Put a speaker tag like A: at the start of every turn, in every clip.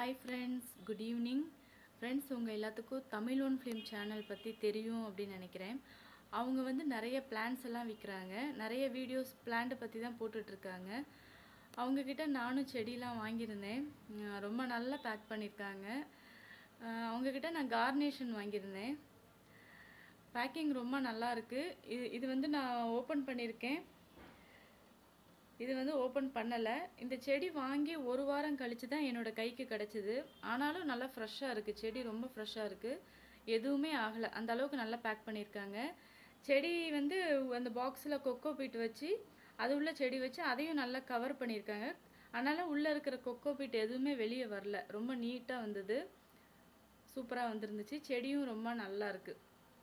A: Hi friends, good evening. Friends, உங்க எல்லாத்துக்கும் Tamil one film channel பற்றி தெரியும் அப்படின்னு நினைக்கிறேன். அவங்க வந்து நிறைய பிளான்ஸ் எல்லாம் விற்கிறாங்க. நிறைய வீடியோஸ் பிளான்ட்டை பற்றி தான் போட்டுட்ருக்காங்க. அவங்கக்கிட்ட நானும் செடியெலாம் வாங்கியிருந்தேன். ரொம்ப நல்லா பேக் பண்ணியிருக்காங்க. அவங்கக்கிட்ட நான் கார்னேஷன் வாங்கியிருந்தேன். பேக்கிங் ரொம்ப நல்லா இருக்குது. இது வந்து நான் ஓப்பன் பண்ணியிருக்கேன். இது வந்து ஓப்பன் பண்ணலை. இந்த செடி வாங்கி ஒரு வாரம் கழித்து தான் என்னோடய கைக்கு கிடச்சிது. ஆனாலும் நல்லா ஃப்ரெஷ்ஷாக இருக்குது. செடி ரொம்ப ஃப்ரெஷ்ஷாக இருக்குது. எதுவுமே ஆகலை. அந்த அளவுக்கு நல்லா பேக் பண்ணியிருக்காங்க. செடி வந்து அந்த பாக்ஸில் கொக்கோ பீட் வச்சு அது உள்ள செடி வச்சு அதையும் நல்லா கவர் பண்ணியிருக்காங்க. அதனால் உள்ளே இருக்கிற கொக்கோ பீட் எதுவுமே வெளியே வரல. ரொம்ப நீட்டாக வந்தது. சூப்பராக வந்துருந்துச்சு. செடியும் ரொம்ப நல்லா இருக்குது.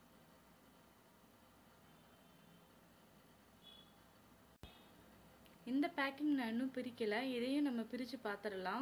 A: இந்த பேக்கிங் நான் இன்னும் பிரிக்கலை. இதையும் நம்ம பிரித்து பார்த்துடலாம்.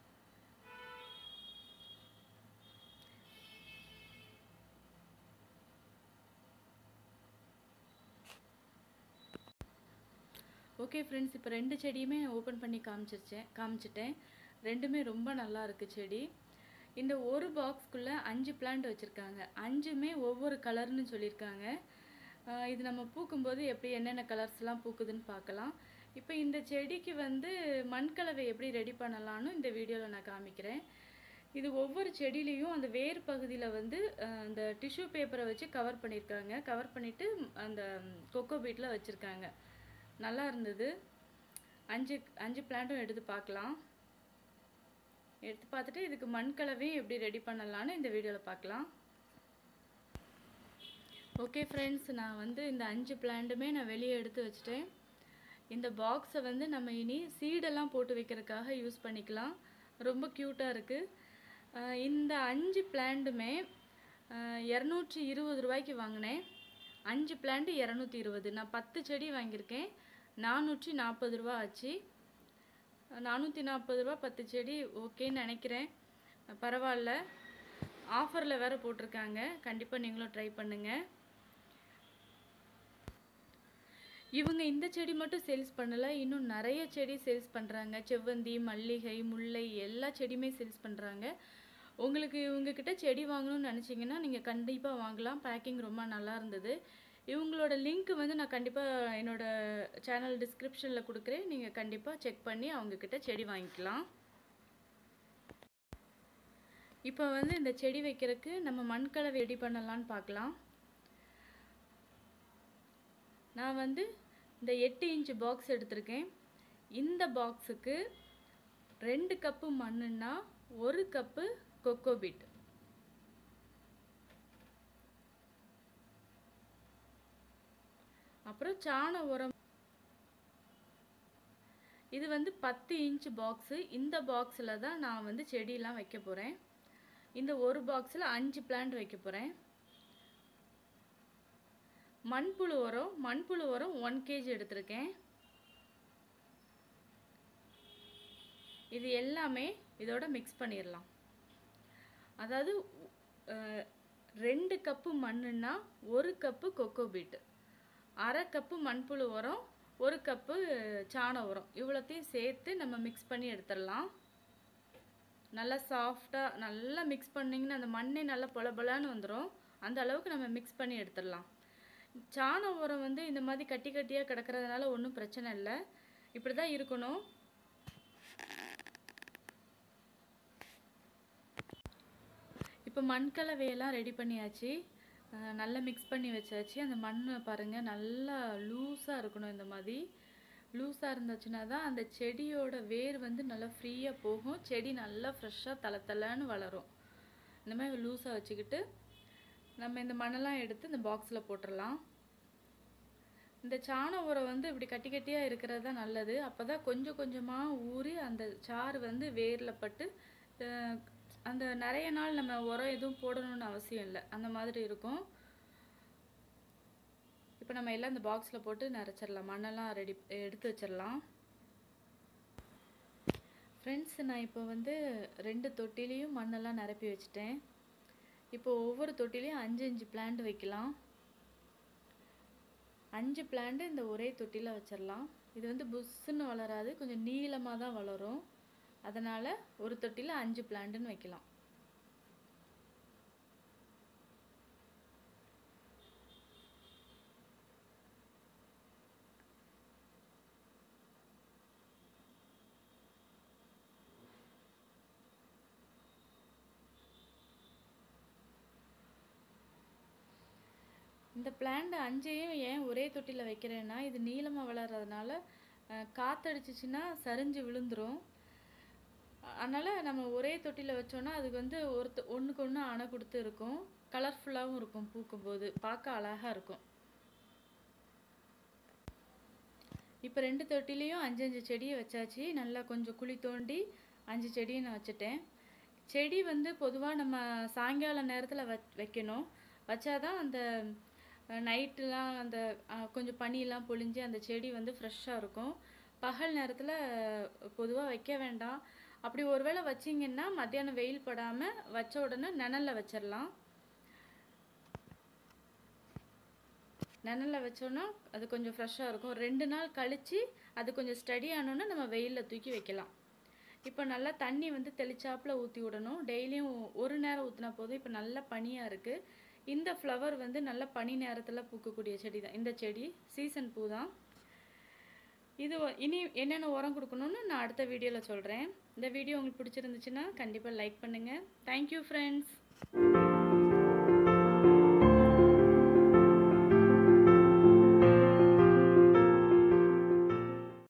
A: ஓகே ஃப்ரெண்ட்ஸ், இப்போ ரெண்டு செடியுமே ஓப்பன் பண்ணி காமிச்சிட்டேன். ரெண்டுமே ரொம்ப நல்லா இருக்குது செடி. இந்த ஒரு பாக்ஸ்க்குள்ளே 5 பிளான்ட் வச்சுருக்காங்க. 5மே ஒவ்வொரு கலர்னு சொல்லியிருக்காங்க. இது நம்ம பூக்கும்போது எப்படி என்னென்ன கலர்ஸ்லாம் பூக்குதுன்னு பார்க்கலாம். இப்போ இந்த செடிக்கு வந்து மண்கலவை எப்படி ரெடி பண்ணலான்னு இந்த வீடியோவில் நான் காமிக்கிறேன். இது ஒவ்வொரு செடியிலையும் அந்த வேர் பகுதியில் வந்து அந்த டிஷ்யூ பேப்பரை வச்சு கவர் பண்ணியிருக்காங்க. கவர் பண்ணிவிட்டு அந்த கொக்கோ பீட்டில் வச்சுருக்காங்க. நல்லா இருந்தது. 5 பிளான்ட்டும் எடுத்து பார்க்கலாம். எடுத்து பார்த்துட்டு இதுக்கு மண்கலவையும் எப்படி ரெடி பண்ணலான்னு இந்த வீடியோவில் பார்க்கலாம். ஓகே ஃப்ரெண்ட்ஸ், நான் வந்து இந்த 5 பிளான்ட்டுமே நான் வெளியே எடுத்து வச்சுட்டேன். இந்த பாக்ஸை வந்து நம்ம இனி சீடெல்லாம் போட்டு வைக்கிறதுக்காக யூஸ் பண்ணிக்கலாம். ரொம்ப க்யூட்டாக இருக்குது. இந்த 5 பிளான்ட்டுமே 220 ரூபாய்க்கு வாங்கினேன். 5 பிளான்ட்டு 220. நான் 10 செடி வாங்கியிருக்கேன். 440 ரூபா ஆச்சு. 440 ரூபா 10 செடி ஓகேன்னு நினைக்கிறேன். பரவாயில்ல. ஆஃபரில் வேறு போட்டிருக்காங்க. கண்டிப்பாக நீங்களும் ட்ரை பண்ணுங்கள். இவங்க இந்த செடி மட்டும் சேல்ஸ் பண்ணலை. இன்னும் நிறைய செடி சேல்ஸ் பண்ணுறாங்க. செவ்வந்தி, மல்லிகை, முல்லை எல்லா செடியுமே சேல்ஸ் பண்ணுறாங்க. உங்களுக்கு இவங்கக்கிட்ட செடி வாங்கணும்னு நினச்சிங்கன்னா நீங்கள் கண்டிப்பாக வாங்கலாம். பேக்கிங் ரொம்ப நல்லா இருந்தது. இவங்களோட லிங்க் வந்து நான் கண்டிப்பாக என்னோடய சேனல் டிஸ்கிரிப்ஷனில் கொடுக்குறேன். நீங்கள் கண்டிப்பாக செக் பண்ணி அவங்கக்கிட்ட செடி வாங்கிக்கலாம். இப்போ வந்து இந்த செடி வைக்கிறதுக்கு நம்ம மண்கலவை ரெடி பண்ணலான்னு பார்க்கலாம். நான் வந்து இந்த 8 இன்ச்சு பாக்ஸ் எடுத்திருக்கேன். இந்த பாக்ஸுக்கு 2 கப்பு மண்ணுன்னா 1 கப்பு கொக்கோ பீட், அப்புறம் சாண உரம். இது வந்து 10 இன்ச்சு பாக்ஸு. இந்த பாக்ஸில் தான் நான் வந்து செடியெலாம் வைக்க போகிறேன். இந்த ஒரு பாக்ஸில் 5 பிளான்ட் வைக்க போகிறேன். மண்புழு உரம் 1 kg எடுத்திருக்கேன். இது எல்லாமே இதோட மிக்ஸ் பண்ணிடலாம். அதாவது 2 கப்பு மண்ணுன்னா 1 கப்பு கொக்கோ பீட்டு, 1/2 கப்பு மண்புழு உரம், 1 கப்பு சாண உரம், இவ்வளோத்தையும் சேர்த்து நம்ம மிக்ஸ் பண்ணி எடுத்துடலாம். நல்லா சாஃப்டாக நல்லா மிக்ஸ் பண்ணிங்கன்னா அந்த மண்ணே நல்லா பொலபொலான்னு வந்துடும். அந்த அளவுக்கு நம்ம மிக்ஸ் பண்ணி எடுத்துடலாம். சாண உரம் வந்து இந்த மாதிரி கட்டி கட்டியாக கிடக்கிறதுனால ஒன்றும் பிரச்சனை இல்லை. இப்படி தான் இருக்கணும். இப்போ மண்கலவையெல்லாம் ரெடி பண்ணியாச்சு. நல்லா மிக்ஸ் பண்ணி வச்சாச்சு. அந்த மண் பாருங்கள் நல்லா லூஸாக இருக்கணும். இந்த மாதிரி லூஸாக இருந்துச்சுன்னா தான் அந்த செடியோட வேர் வந்து நல்லா ஃப்ரீயாக போகும். செடி நல்லா ஃப்ரெஷ்ஷாக தளன்னு வளரும். இந்த மாதிரி லூஸாக வச்சுக்கிட்டு நம்ம இந்த மண்ணெல்லாம் எடுத்து இந்த பாக்ஸில் போட்டுடலாம். இந்த சாண உரம் வந்து இப்படி கட்டி கட்டியாக இருக்கிறது தான் நல்லது. அப்போ தான் கொஞ்சம் கொஞ்சமாக ஊறி அந்த சாறு வந்து வேரில் பட்டு அந்த நிறைய நாள் நம்ம உரம் எதுவும் போடணும்னு அவசியம் இல்லை. அந்த மாதிரி இருக்கும். இப்போ நம்ம எல்லாம் இந்த பாக்ஸில் போட்டு நிறச்சிடலாம். மண்ணெல்லாம் எடுத்து வச்சிடலாம். ஃப்ரெண்ட்ஸ், நான் இப்போ வந்து 2 தொட்டிலையும் மண்ணெல்லாம் நிரப்பி வச்சுட்டேன். இப்போ ஒவ்வொரு தொட்டிலையும் 5 பிளான்ட் வைக்கலாம். 5 பிளான்ட் இந்த ஒரே தொட்டியில் வச்சிடலாம். இது வந்து புஷ்ஷுன்னு வளராது, கொஞ்சம் நீளமாக தான் வளரும். அதனால் ஒரு தொட்டியில் 5 பிளான்ட்டுன்னு வைக்கலாம். இந்த பிளான்ட் 5ஐயும் ஏன் ஒரே தொட்டியில் வைக்கிறேன்னா, இது நீளமாக வளர்கிறதுனால காற்றடிச்சிச்சின்னா சரிஞ்சு விழுந்துடும். அதனால் நம்ம ஒரே தொட்டியில் வச்சோன்னா அதுக்கு வந்து ஒன்றுக்கு ஒன்று அணை கொடுத்து இருக்கும். கலர்ஃபுல்லாகவும் இருக்கும், பூக்கும்போது பார்க்க அழகாக இருக்கும். இப்போ 2 தொட்டிலையும் 5 செடியை வச்சாச்சு. நல்லா கொஞ்சம் குழி தோண்டி 5 செடியை நான் வச்சுட்டேன். செடி வந்து பொதுவாக நம்ம சாயங்கால நேரத்தில் வைக்கணும். வச்சாதான் அந்த நைட்டுலாம் அந்த கொஞ்சம் பனியெல்லாம் பொழிஞ்சு அந்த செடி வந்து ஃப்ரெஷ்ஷாக இருக்கும். பகல் நேரத்தில் பொதுவாக வைக்க வேண்டாம். அப்படி ஒருவேளை வச்சிங்கன்னா மத்தியானம் வெயில் படாமல் வச்ச உடனே நிழலில் வச்சிடலாம். நிழலில் வச்சோன்னா அது கொஞ்சம் ஃப்ரெஷ்ஷாக இருக்கும். 2 நாள் கழித்து அது கொஞ்சம் ஸ்டடி ஆனோன்னா நம்ம வெயிலில் தூக்கி வைக்கலாம். இப்போ நல்லா தண்ணி வந்து தெளிச்சாப்பில் ஊற்றி விடணும். டெய்லியும் ஒரு நேரம் ஊற்றினா போதும். இப்போ நல்லா பனியாக இருக்குது. இந்த ஃப்ளவர் வந்து நல்ல பனி நேரத்தில் பூக்கக்கூடிய செடி தான். இந்த செடி சீசன் பூ தான். இது இனி என்னென்ன உரம் கொடுக்கணும்னு நான் அடுத்த வீடியோவில் சொல்கிறேன். இந்த வீடியோ உங்களுக்கு பிடிச்சிருந்துச்சுன்னா கண்டிப்பாக லைக் பண்ணுங்கள். Thank you friends.